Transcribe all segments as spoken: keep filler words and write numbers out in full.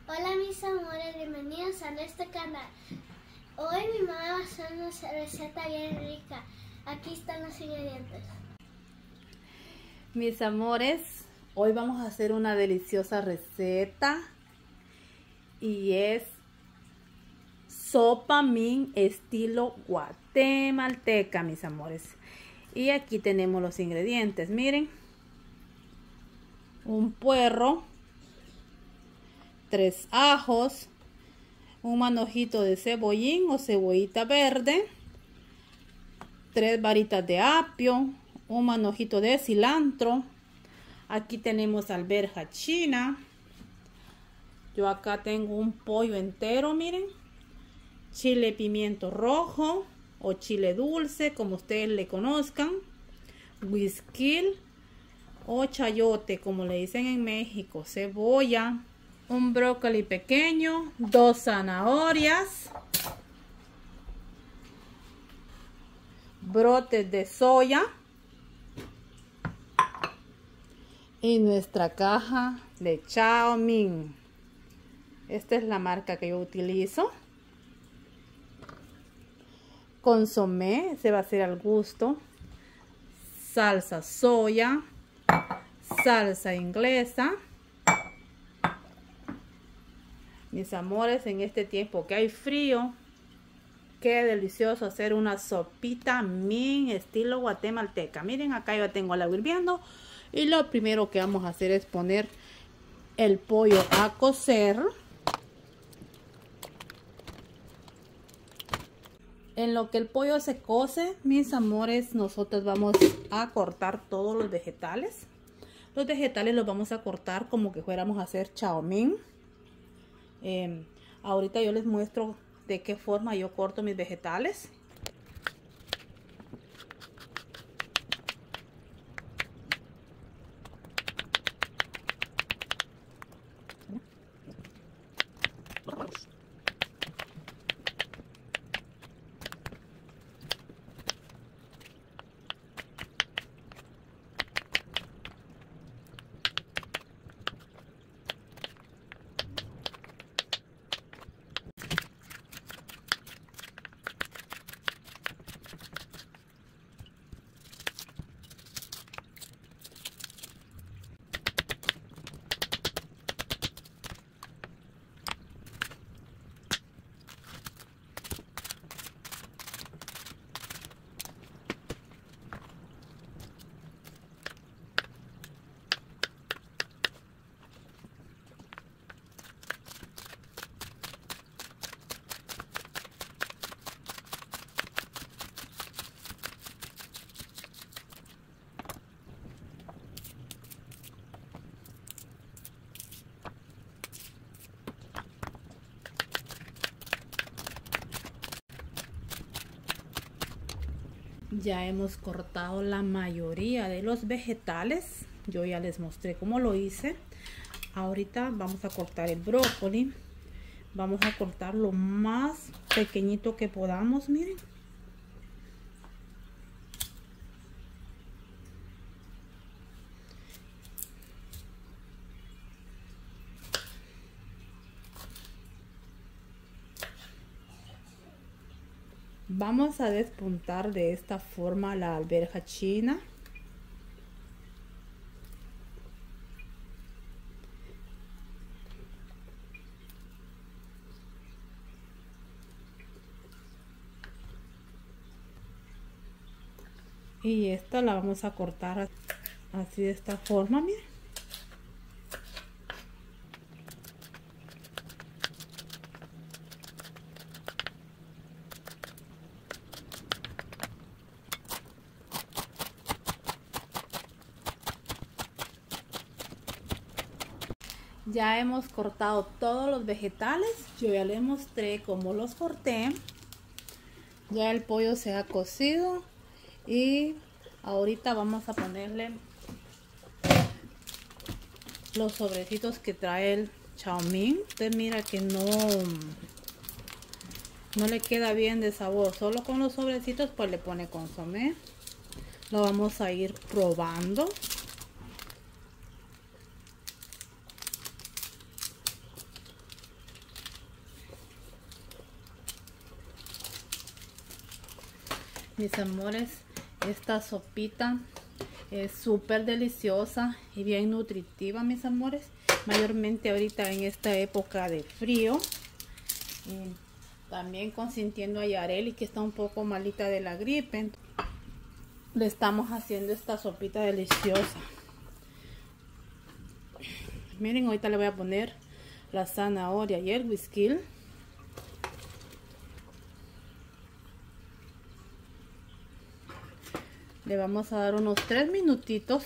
Hola mis amores, bienvenidos a nuestro canal. Hoy mi mamá va a hacer una receta bien rica. Aquí están los ingredientes. Mis amores, hoy vamos a hacer una deliciosa receta y es sopa min estilo guatemalteca, mis amores. Y aquí tenemos los ingredientes, miren: un puerro, tres ajos, un manojito de cebollín o cebollita verde, tres varitas de apio, un manojito de cilantro. Aquí tenemos alberja china. Yo acá tengo un pollo entero, miren, chile pimiento rojo o chile dulce, como ustedes le conozcan, whisky o chayote, como le dicen en México, cebolla, un brócoli pequeño, dos zanahorias, brotes de soya y nuestra caja de chow mein. Esta es la marca que yo utilizo. Consomé, se va a hacer al gusto. Salsa soya, salsa inglesa. Mis amores, en este tiempo que hay frío, qué delicioso hacer una sopita min estilo guatemalteca. Miren, acá yo tengo el agua hirviendo y lo primero que vamos a hacer es poner el pollo a cocer. En lo que el pollo se cose, mis amores, nosotros vamos a cortar todos los vegetales. Los vegetales los vamos a cortar como que fuéramos a hacer chow mein. Eh, ahorita yo les muestro de qué forma yo corto mis vegetales. Ya hemos cortado la mayoría de los vegetales. Yo ya les mostré cómo lo hice. Ahorita vamos a cortar el brócoli. Vamos a cortar lo más pequeñito que podamos, miren. Vamos a despuntar de esta forma la alberja china. Y esta la vamos a cortar así de esta forma, miren. Ya hemos cortado todos los vegetales. Yo ya les mostré cómo los corté. Ya el pollo se ha cocido. Y ahorita vamos a ponerle los sobrecitos que trae el chow mein. Usted mira que no, no le queda bien de sabor. Solo con los sobrecitos pues le pone consomé. Lo vamos a ir probando. Mis amores, esta sopita es súper deliciosa y bien nutritiva, mis amores. Mayormente ahorita en esta época de frío. Y también consintiendo a Yareli, que está un poco malita de la gripe. Le estamos haciendo esta sopita deliciosa. Miren, ahorita le voy a poner la zanahoria y el whisky. Le vamos a dar unos tres minutitos.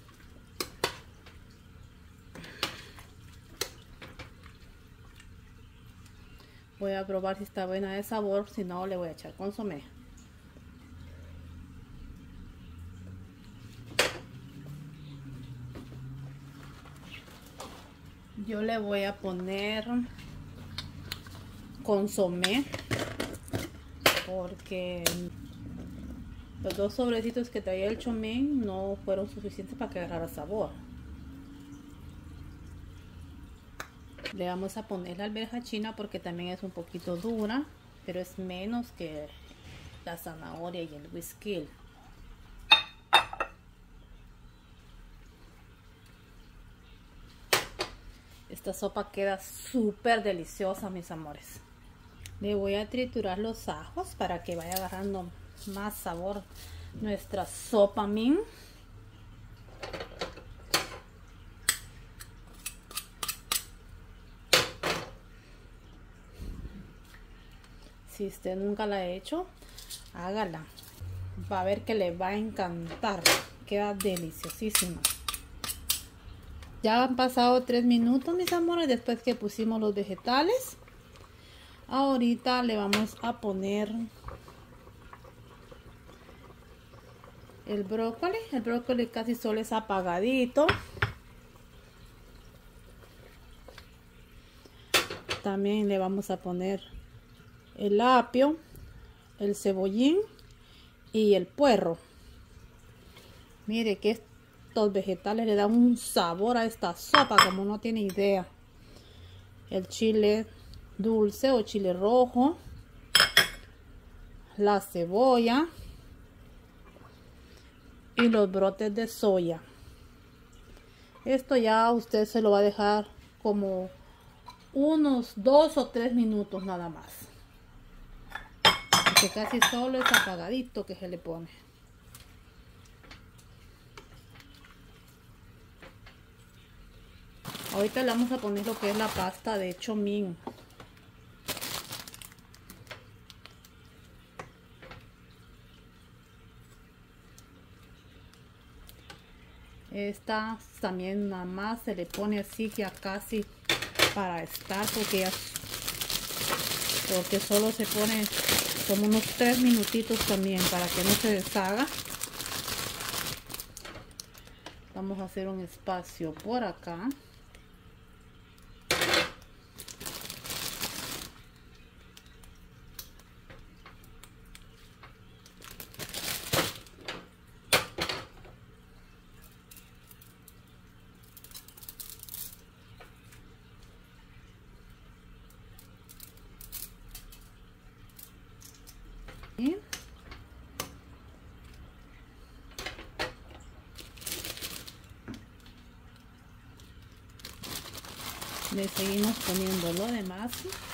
Voy a probar si está buena de sabor, si no le voy a echar consomé. Yo le voy a poner consomé porque los dos sobrecitos que traía el chomín no fueron suficientes para que agarrara sabor. Le vamos a poner la alberja china porque también es un poquito dura, pero es menos que la zanahoria y el whisky. Esta sopa queda súper deliciosa, mis amores. Le voy a triturar los ajos para que vaya agarrando más sabor nuestra sopa min. Si usted nunca la ha hecho, hágala. Va a ver que le va a encantar. Queda deliciosísima. Ya han pasado tres minutos, mis amores, después que pusimos los vegetales. Ahorita le vamos a poner el brócoli. El brócoli casi solo es apagadito. También le vamos a poner el apio, el cebollín y el puerro. Mire que estos vegetales le dan un sabor a esta sopa como no tiene idea. El chile dulce o chile rojo, la cebolla y los brotes de soya. Esto ya usted se lo va a dejar como unos dos o tres minutos nada más, porque casi solo es apagadito que se le pone. Ahorita le vamos a poner lo que es la pasta de chomín. Esta también nada más se le pone así ya casi para estar, porque ya, porque solo se pone como unos tres minutitos también para que no se deshaga. Vamos a hacer un espacio por acá. Le seguimos poniendo lo demás.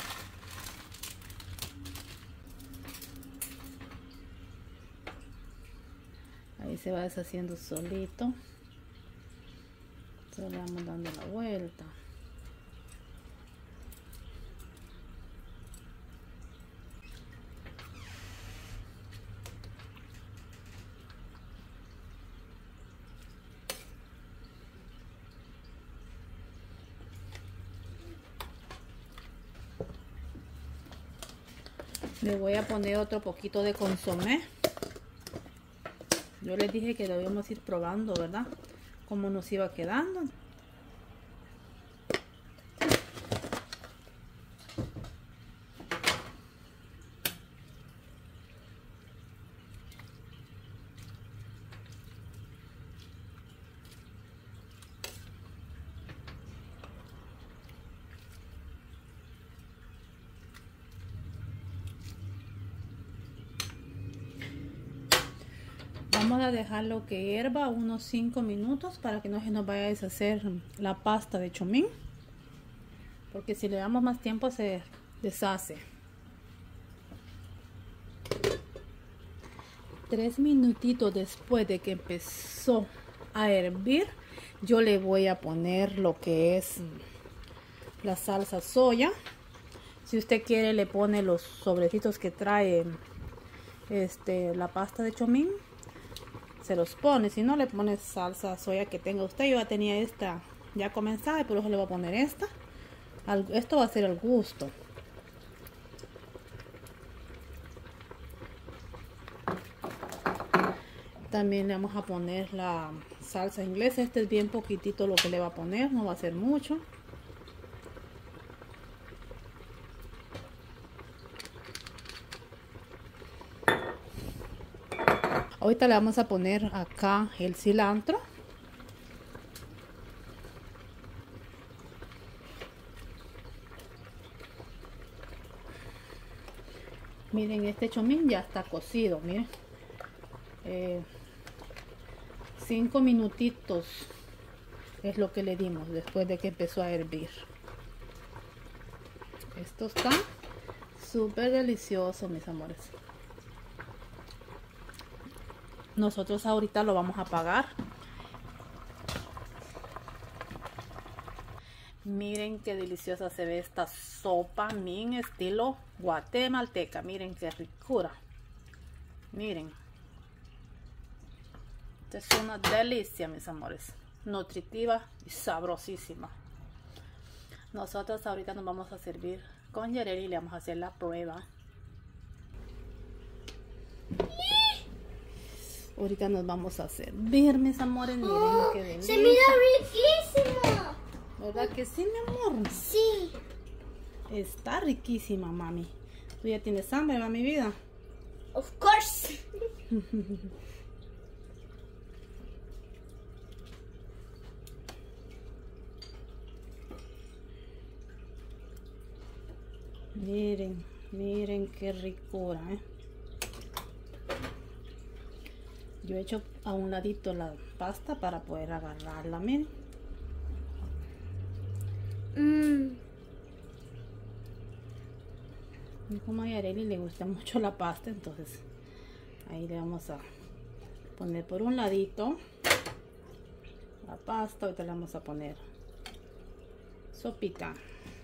Ahí se va deshaciendo solito. Solo le vamos dando la vuelta. Le voy a poner otro poquito de consomé. Yo les dije que debíamos ir probando, ¿verdad? Cómo nos iba quedando. Vamos a dejarlo que hierva unos cinco minutos para que no se nos vaya a deshacer la pasta de chomín, porque si le damos más tiempo se deshace. Tres minutitos después de que empezó a hervir, yo le voy a poner lo que es la salsa soya. Si usted quiere le pone los sobrecitos que trae este la pasta de chomín, se los pone. Si no, le pone salsa soya que tenga usted. Yo ya tenía esta ya comenzada y por eso le voy a poner esta. Esto va a ser al gusto. También le vamos a poner la salsa inglesa. Este es bien poquitito lo que le va a poner, no va a ser mucho. Ahorita le vamos a poner acá el cilantro. Miren, este chomín ya está cocido, miren. Eh, cinco minutitos es lo que le dimos después de que empezó a hervir. Esto está súper delicioso, mis amores. Nosotros ahorita lo vamos a apagar. Miren qué deliciosa se ve esta sopa min estilo guatemalteca. Miren qué ricura. Miren. Esta es una delicia, mis amores. Nutritiva y sabrosísima. Nosotros ahorita nos vamos a servir con Yareli y le vamos a hacer la prueba. Ahorita nos vamos a servir, mis amores. Miren oh, qué delicia. Se mira riquísimo. ¿Verdad que sí, mi amor? Sí. Está riquísima, mami. ¿Tú ya tienes hambre, mami vida? Of course. Miren, miren qué ricura, ¿eh? Yo he hecho a un ladito la pasta para poder agarrarla, miren. Mm. Y como a Yareli le gusta mucho la pasta, entonces ahí le vamos a poner por un ladito la pasta. Ahorita le vamos a poner sopita.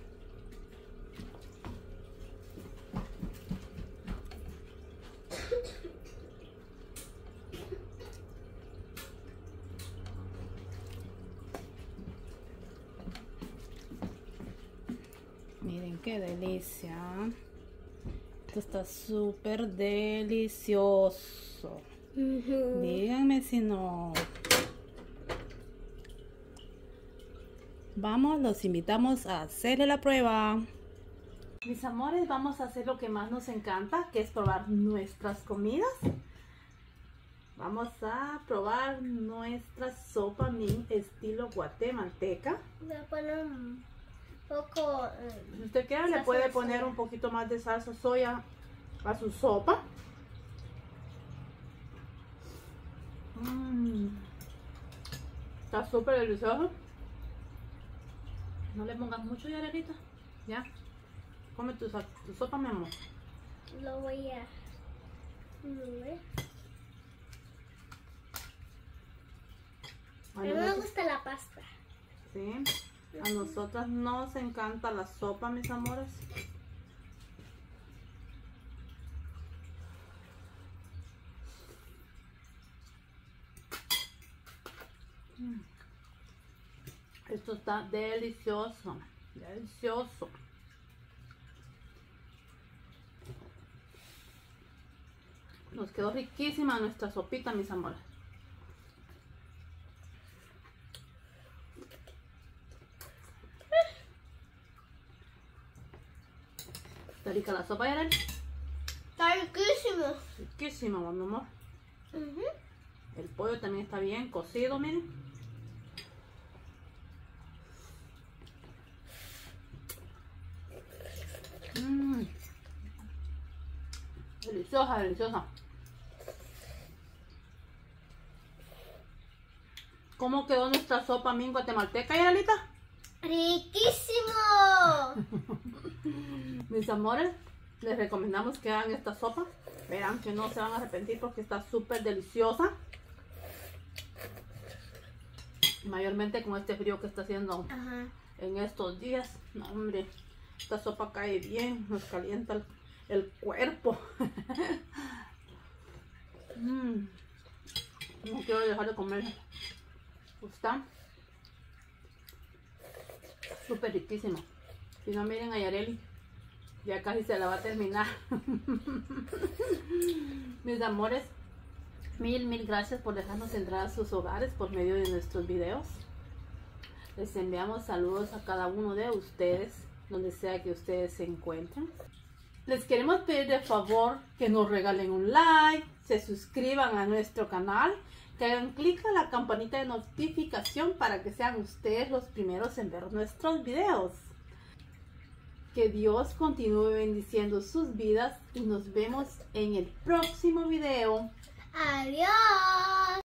Miren qué delicia. Esto está súper delicioso. Uh-huh. Díganme si no. Vamos, los invitamos a hacerle la prueba. Mis amores, vamos a hacer lo que más nos encanta, que es probar nuestras comidas. Vamos a probar nuestra sopa min estilo guatemalteca. Voy a poner un poco. Eh, si usted quiere, le puede poner un poquito más de salsa soya a su sopa. Mm. Está súper delicioso. No le pongas mucho, Yarelita. Ya. Come tu, tu sopa, mi amor. Lo voy a mover. A mí me gusta la pasta. Sí. A nosotras nos encanta la sopa, mis amores. Mm. Esto está delicioso. Delicioso. Nos quedó riquísima nuestra sopita, mis amores. ¿Está rica la sopa, Yareli? Está riquísimo. Riquísima, mi amor. Uh-huh. El pollo también está bien cocido, miren. Mmm. Deliciosa, deliciosa. ¿Cómo quedó nuestra sopa min guatemalteca, Yarelita? ¡Riquísimo! Mis amores, les recomendamos que hagan esta sopa. Verán que no se van a arrepentir porque está súper deliciosa. Mayormente con este frío que está haciendo Ajá. en estos días. No, hombre, esta sopa cae bien, nos calienta el, el cuerpo. mm. No quiero dejar de comer. Está súper riquísima. Si no, miren a Yareli, ya casi se la va a terminar. Mis amores, mil, mil gracias por dejarnos entrar a sus hogares por medio de nuestros videos. Les enviamos saludos a cada uno de ustedes, donde sea que ustedes se encuentren. Les queremos pedir de favor que nos regalen un like, se suscriban a nuestro canal, que hagan clic a la campanita de notificación para que sean ustedes los primeros en ver nuestros videos. Que Dios continúe bendiciendo sus vidas y nos vemos en el próximo video. Adiós.